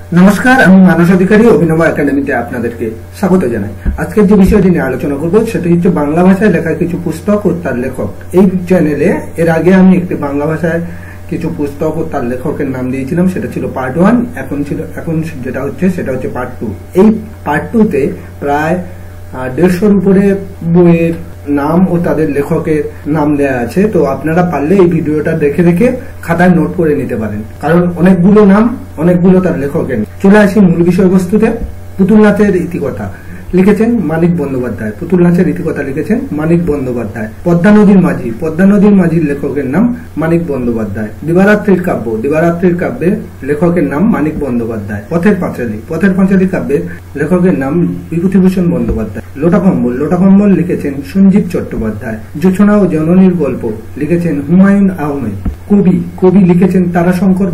নমস্কার, আমি মানস অধিকারী অভিনব একাডেমিতে আপনাদেরকে স্বাগত জানাই। আজকের যে বিষয়টি নিয়ে আলোচনা করব সেটি হচ্ছে বাংলা ভাষায় লেখা কিছু পুস্তক ও তার লেখক। এই চ্যানেলে এর আগে আমি একটি বাংলা ভাষায় কিছু পুস্তক ও তার লেখকের নাম দিয়েছিলাম, সেটা ছিল পার্ট 1। এখন যেটা হচ্ছে সেটা হচ্ছে পার্ট 2। এই পার্ট 2তে প্রায় 150-র উপরে বইয়ের নাম ও তাদের লেখকের নাম দেয়া আছে। তো আপনারা পারলে এই ভিডিওটা দেখে দেখে খাতায় নোট করে নিতে পারেন, কারণ অনেকগুলো নাম, অনেকগুলো তার লেখকের। চলে আসি মূল বিষয়বস্তুতে। পুতুল নাচের ইতিকথা লিখেছেন মানিক বন্দ্যোপাধ্যায়। পুতুল নাচের ইতিকথা লিখেছেন মানিক বন্দ্যোপাধ্যায়। পদ্মা নদীর মাঝির লেখকের নাম মানিক বন্দ্যোপাধ্যায়। দিবারাত্রির কাব্যের লেখকের নাম মানিক বন্দ্যোপাধ্যায়। পথের পাঁচালী কাব্যের লেখকের নাম বিভূতিভূষণ বন্দ্যোপাধ্যায়। লোটাকম্বল লিখেছেন সঞ্জীব চট্টোপাধ্যায়। জোছনা ও জননীর গল্প লিখেছেন হুমায়ুন আহমেদ। কবি লিখেছেন তারাশঙ্কর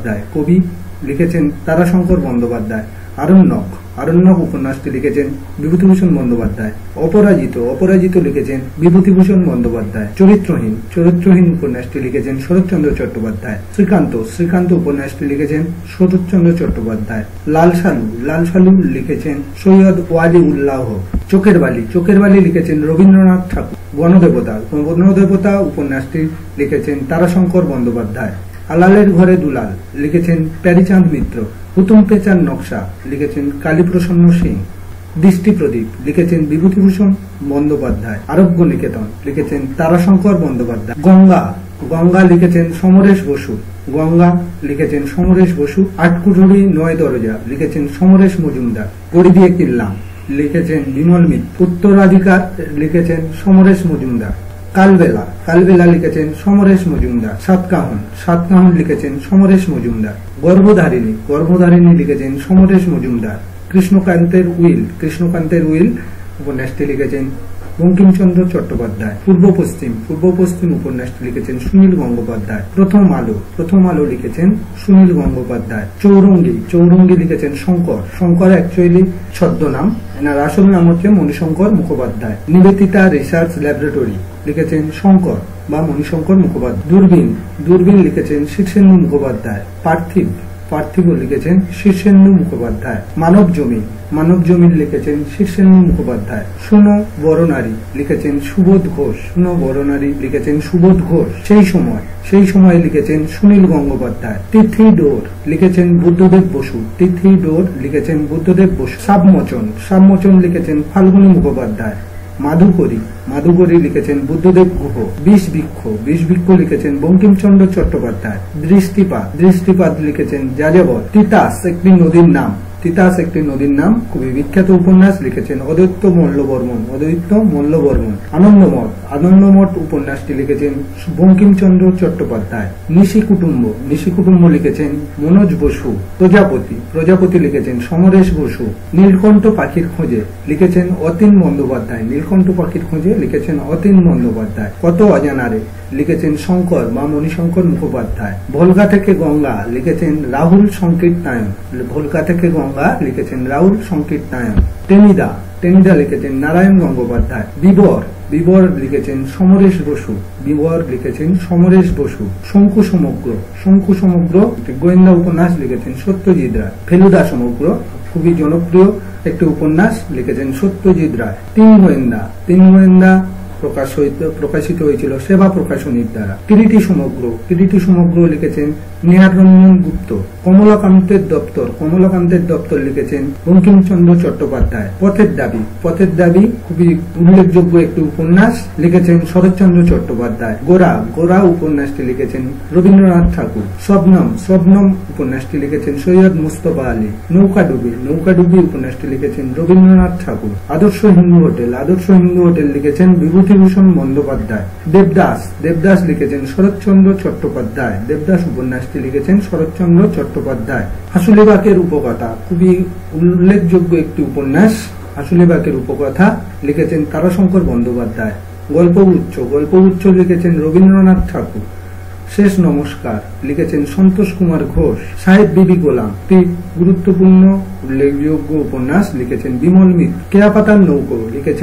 বন্দ্যোপাধ্যায়। আরণ্যক উপন্যাসটি লিখেছেন বিভূতিভূষণ বন্দ্যোপাধ্যায়। অপরাজিত লিখেছেন বিভূতিভূষণ বন্দ্যোপাধ্যায়। চরিত্রহীন উপন্যাসটি লিখেছেন শরৎচন্দ্র চট্টোপাধ্যায়। শ্রীকান্ত উপন্যাসটি লিখেছেন শরৎচন্দ্র চট্টোপাধ্যায়। লাল সালু লিখেছেন সৈয়দ ওয়ালি উল্লাহ। চোখের বালি লিখেছেন রবীন্দ্রনাথ ঠাকুর। বনদেবতা উপন্যাসটি লিখেছেন তারাশঙ্কর বন্দ্যোপাধ্যায়। আলালের ঘরে দুলাল লিখেছেন প্যারীচাঁদ মিত্র। হুতুম পেঁচার নকশা লিখেছেন কালীপ্রসন্ন সিং। দৃষ্টিপ্রদীপ লিখেছেন বিভূতিভূষণ বন্দ্যোপাধ্যায়। আরোগ্য নিকেতন লিখেছেন তারাশঙ্কর বন্দ্যোপাধ্যায়। গঙ্গা লিখেছেন সমরেশ বসু। আটকুঠুরি 9 দরজা লিখেছেন সমরেশ মজুমদার। গড়ি দিয়ে কিনলাম লিখেছেন বিমল মিত্র। উত্তরাধিকার লিখেছেন সমরেশ মজুমদার। কালবেলা লিখেছেন সমরেশ মজুমদার। সাতকাহন লিখেছেন সমরেশ মজুমদার। গর্ভধারিণী লিখেছেন সমরেশ মজুমদার। কৃষ্ণকান্তের উইল উপন্যাসটি লিখেছেন বঙ্কিমচন্দ্র চট্টোপাধ্যায়। পূর্ব পশ্চিম উপন্যাসটি লিখেছেন সুনীল গঙ্গোপাধ্যায়। প্রথম আলো লিখেছেন সুনীল গঙ্গোপাধ্যায়। চৌরঙ্গী লিখেছেন শঙ্কর অ্যাকচুয়ালি ছদ্মনাম, এনার আসল নাম হচ্ছে মণিশঙ্কর মুখোপাধ্যায়। নিবেদিতা রিসার্চ ল্যাবরেটরি লিখেছেন শঙ্কর বা মণিশঙ্কর মুখোপাধ্যায়। দূরবীন লিখেছেন শীর্ষেন্দু মুখোপাধ্যায়। পার্থিব লিখেছেন শীর্ষেন্দু মুখোপাধ্যায়। মানব জমিন লিখেছেন শীর্ষেন্দু মুখোপাধ্যায়। শুনো বরনারী লিখেছেন সুবোধ ঘোষ। সেই সময় লিখেছেন সুনীল গঙ্গোপাধ্যায়। তিথি ডোর লিখেছেন বুদ্ধদেব বসু। সাবমোচন লিখেছেন ফাল্গুনী মুখোপাধ্যায়। মাধুকরী লিখেছেন বুদ্ধদেব গুহ। বিষবৃক্ষ লিখেছেন বঙ্কিমচন্দ্র চট্টোপাধ্যায়। দৃষ্টিপাত লিখেছেন যাযাবর। তিতাস একটি নদীর নাম খুবই বিখ্যাত উপন্যাস, লিখেছেন অদ্বৈত মল্লবর্মণ। আনন্দমঠ উপন্যাসটি লিখেছেন বঙ্কিমচন্দ্র চট্টোপাধ্যায়। নিশি কুটুম্ব লিখেছেন মনোজ বসু। প্রজাপতি লিখেছেন সমরেশ বসু। নীলকণ্ঠ পাখির খোঁজে লিখেছেন অতীন বন্দ্যোপাধ্যায়। কত অজানারে লিখেছেন শঙ্কর বা মণিশঙ্কর মুখোপাধ্যায়। ভোলগা থেকে গঙ্গা লিখেছেন রাহুল সংকীর্তায়ন। টেনিদা লিখেছেন নারায়ণ গঙ্গোপাধ্যায়। বিবর লিখেছেন সমরেশ বসু। শঙ্কু সমগ্র গোয়েন্দা উপন্যাস লিখেছেন সত্যজিৎ রায়। ফেলুদা সমগ্র খুবই জনপ্রিয় একটি উপন্যাস, লিখেছেন সত্যজিৎ রায়। তিন গোয়েন্দা প্রকাশিত হয়েছিল সেবা প্রকাশনীর দ্বারা। কিরিটি সমগ্র লিখেছেন নীহাররঞ্জন গুপ্ত। কমলাকান্তের দপ্তর লিখেছেন বঙ্কিমচন্দ্র চট্টোপাধ্যায়। পথের দাবি খুবই উল্লেখযোগ্য একটি উপন্যাস, লিখেছেন শরৎচন্দ্র চট্টোপাধ্যায়। গোরা উপন্যাসটি লিখেছেন রবীন্দ্রনাথ ঠাকুর। শবনম উপন্যাসটি লিখেছেন সৈয়দ মুস্তফা আলী। নৌকাডুবি উপন্যাসটি লিখেছেন রবীন্দ্রনাথ ঠাকুর। আদর্শ হিন্দু হোটেল লিখেছেন বিভূতিভূষণ বন্দ্যোপাধ্যায়। দেবদাস লিখেছেন শরৎচন্দ্র চট্টোপাধ্যায়। দেবদাস উপন্যাসটি লিখেছেন শরৎচন্দ্র চট্টোপাধ্যায়। হাসুলিবাকের উপকথা খুবই উল্লেখযোগ্য একটি উপন্যাস। হাসুলিবাকের উপকথা লিখেছেন তারাশঙ্কর বন্দ্যোপাধ্যায়। গল্পগুচ্ছ লিখেছেন রবীন্দ্রনাথ ঠাকুর। শেষ নমস্কার লিখেছেন সন্তোষ কুমার ঘোষ। সাহেব বিবি গোলাম একটি গুরুত্বপূর্ণ উল্লেখযোগ্য উপন্যাস, লিখেছেন বিমল মিত্র। কেয়াপাতার নৌকো লিখেছেন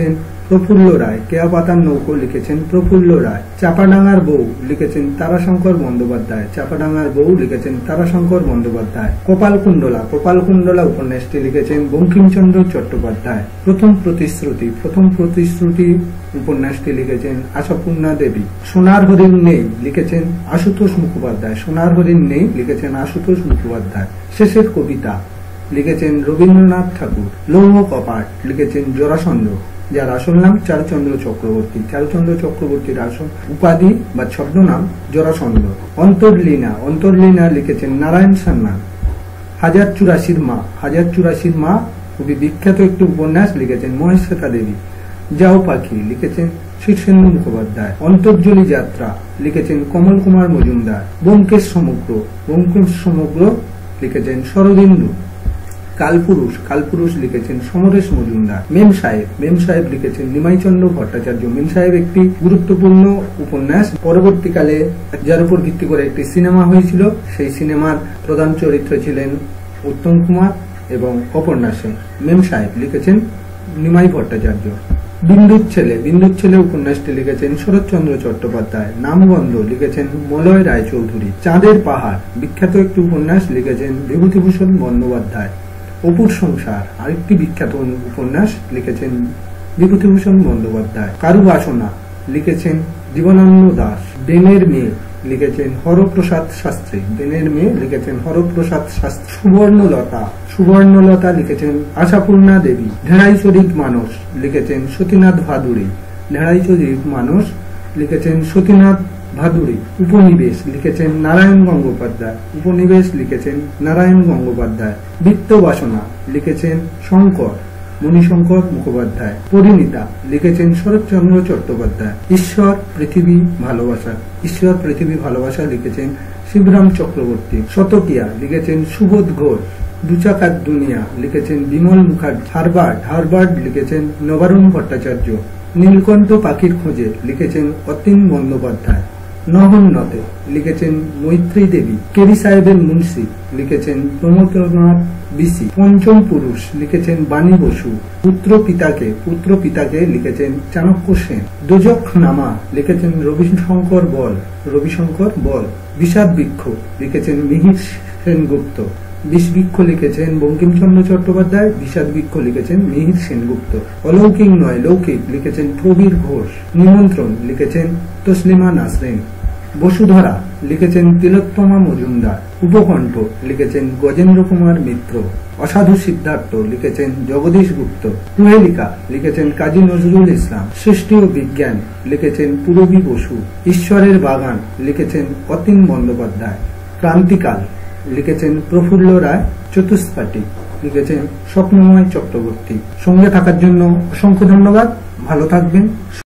প্রফুল্ল রায়। কেয়াপাতার নৌকো লিখেছেন প্রফুল্ল রায়। চাপাডাঙ্গার বউ লিখেছেন তারাশঙ্কর বন্দ্যোপাধ্যায়। চাপাডাঙ্গার বউ লিখেছেন তারাশঙ্কর বন্দ্যোপাধ্যায়। কপালকুণ্ডলা। কপালকুণ্ডলা উপন্যাসটি লিখেছেন বঙ্কিমচন্দ্র চট্টোপাধ্যায়। প্রথম প্রতিশ্রুতি। প্রথম প্রতিশ্রুতি উপন্যাসটি লিখেছেন আশাপূর্ণা দেবী। সোনার হরিণ নেই লিখেছেন আশুতোষ মুখোপাধ্যায়। সোনার হরিণ নেই লিখেছেন আশুতোষ মুখোপাধ্যায়। শেষের কবিতা লিখেছেন রবীন্দ্রনাথ ঠাকুর। লৌহ কপাট লিখেছেন জরাসন্ধ, যার আসল নাম চারুচন্দ্র চক্রবর্তী। চারুচন্দ্র চক্রবর্তীর আসল উপাধি বা ছদ্মনাম জরাসন্ধ। অন্তর্লীনা। অন্তর্লীনা লিখেছেন নারায়ণ সান্যাল। হাজার চুরাশির মা। হাজার চুরাশির মা খুবই বিখ্যাত একটি উপন্যাস, লিখেছেন মহেশ্বেতা দেবী। যাও পাখি লিখেছেন শীর্ষেন্দু মুখোপাধ্যায়। অন্তর্জলি যাত্রা লিখেছেন কমল কুমার মজুমদার। ব্যোমকেশ সমগ্র। ব্যোমকেশ সমগ্র লিখেছেন শরদিন্দু। কালপুরুষ। কালপুরুষ লিখেছেন সমরেশ মজুমদার। মেম সাহেব। মেম সাহেব লিখেছেন নিমাইচন্দ্র ভট্টাচার্য। মেম সাহেব একটি গুরুত্বপূর্ণ উপন্যাস, পরবর্তীকালে যার উপর ভিত্তি করে একটি সিনেমা হয়েছিল। সেই সিনেমার প্রধান চরিত্র ছিলেন উত্তম কুমার এবং অপর্ণা সেন। মেম সাহেব লিখেছেন নিমাই ভট্টাচার্য। বিন্দুর ছেলে। বিন্দুর ছেলে উপন্যাসটি লিখেছেন শরৎচন্দ্র চট্টোপাধ্যায়। নামগন্ধ লিখেছেন মলয় রায়চৌধুরী। চাঁদের পাহাড় বিখ্যাত একটি উপন্যাস, লিখেছেন বিভূতিভূষণ বন্দ্যোপাধ্যায়। অপুর সংসার আরেকটি বিখ্যাত উপন্যাস, লিখেছেন বিভূতিভূষণ বন্দ্যোপাধ্যায়। কারুবাসনা লিখেছেন জীবনানন্দ দাশ। বেনের মেয়ে লিখেছেন হরপ্রসাদ শাস্ত্রী। বেনের মেয়ে লিখেছেন হরপ্রসাদ শাস্ত্রী। সুবর্ণলতা। সুবর্ণলতা লিখেছেন আশাপূর্ণা দেবী। ঢেড়াইচড়ির মানস লিখেছেন সতীনাথ ভাদুড়ী। ঢেড়াইচড়ির মানস লিখেছেন সতীনাথ ভাদুড়ী। উপনিবেশ লিখেছেন নারায়ণ গঙ্গোপাধ্যায়। উপনিবেশ লিখেছেন নারায়ণ গঙ্গোপাধ্যায়। বৃত্তবাসনা লিখেছেন শঙ্কর মণিশঙ্কর মুখোপাধ্যায়। পরিণীতা লিখেছেন শরৎচন্দ্র চট্টোপাধ্যায়। ঈশ্বর পৃথিবী ভালোবাসা। ঈশ্বর পৃথিবী ভালোবাসা লিখেছেন শিবরাম চক্রবর্তী। শতকিয়া লিখেছেন সুবোধ ঘোষ। দুচাকার দুনিয়া লিখেছেন বিমল মুখার্জি। হারবার্ট। হারবার্ট লিখেছেন নবারুণ ভট্টাচার্য। নীলকণ্ঠ পাখির খোঁজে লিখেছেন অতীন বন্দ্যোপাধ্যায়। নহন্যতে লিখেছেন মৈত্রী দেবী। কেরি সাহেবের মুন্সি লিখেছেন প্রমথনাথ বিসি। পঞ্চম পুরুষ লিখেছেন বাণী বসু। পুত্র পিতাকে লিখেছেন চাণক্য সেন। দোজখ নামা লিখেছেন রবিশঙ্কর বল। রবিশঙ্কর বল। বিষাদ বৃক্ষ লিখেছেন মিহির সেনগুপ্ত। বিষবৃক্ষ লিখেছেন বঙ্কিমচন্দ্র চট্টোপাধ্যায়। বিষাদ বৃক্ষ লিখেছেন মিহির সেনগুপ্ত। অলৌকিক নয় লৌকিক লিখেছেন প্রবীর ঘোষ। নিমন্ত্রণ লিখেছেন তসলিমা নাসরিন। বসুধরা লিখেছেন তিলোত্তমা মজুমদার। উপকণ্ঠ লিখেছেন গজেন্দ্র কুমার মিত্র। অসাধু সিদ্ধার্থ লিখেছেন জগদীশ গুপ্ত। কুহেলিকা লিখেছেন কাজী নজরুল ইসলাম। সৃষ্টি ও বিজ্ঞান লিখেছেন পূরবী বসু। ঈশ্বরের বাগান লিখেছেন অতীন বন্দ্যোপাধ্যায়। ক্রান্তিকাল লিখেছেন প্রফুল্ল রায়। চতুষ্পাটি লিখেছেন স্বপ্নময় চক্রবর্তী। সঙ্গে থাকার জন্য অসংখ্য ধন্যবাদ। ভালো থাকবেন।